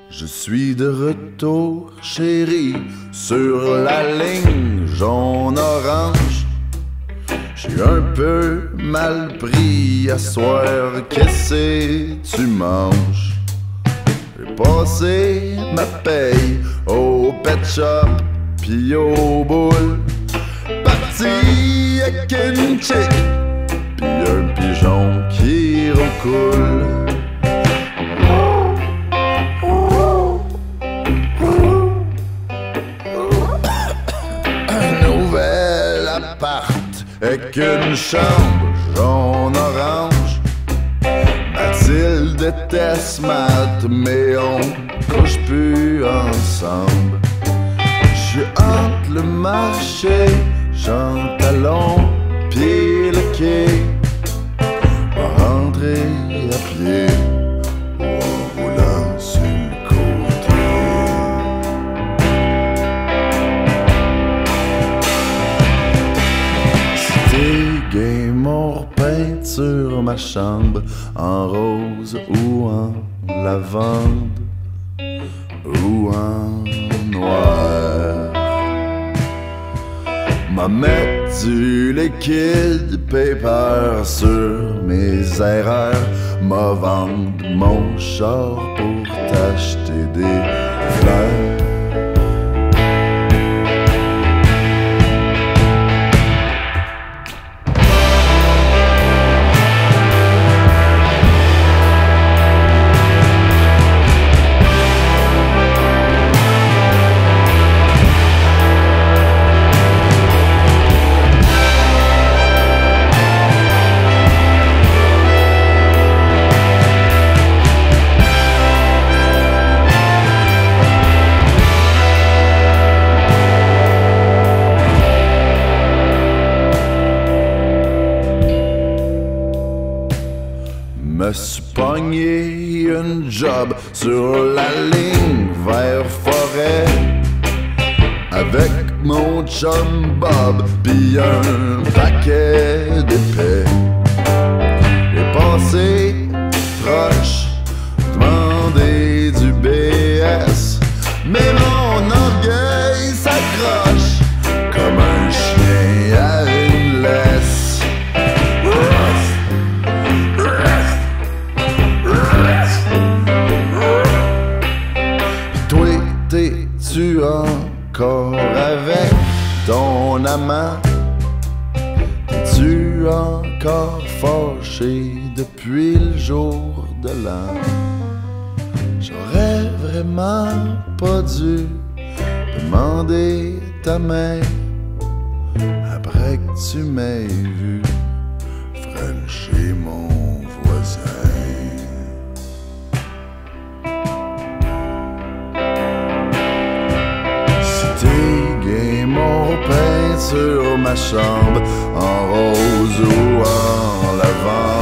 Je suis de retour, chérie, sur la ligne jaune-orange. J'suis un peu mal pris à soir, qu'est-ce que tu manges? J'ai passé ma paye au pet shop pis au boule, parti avec une chick pis un pigeon qui recoule. Avec une chambre jaune-orange. Mathilde déteste Matt, mais on couche plus ensemble. J'suis entre le marché, Jean Talon, pis le quai. Va rentrer à pied ou en roulant sur le côté. Gay, mon repeinte sur ma chambre en rose ou en lavande ou en noir. M'a mettre du liquide paper sur mes erreurs, m'a vendre mon char pour t'acheter des fleurs. Me suis pogné une job sur la ligne vers forêt avec mon chum Bob pis un paquet d'épais. J'ai passé proche, demandé du BS, mais mon orgueil s'accroche comme un chien à une laisse. T'es-tu encore avec ton amant? T'es-tu encore fâché depuis le jour de l'an? J'aurais vraiment pas dû demander ta main après que tu m'aies vu frencher mon voisin. Sur ma chambre en rose ou en lavande.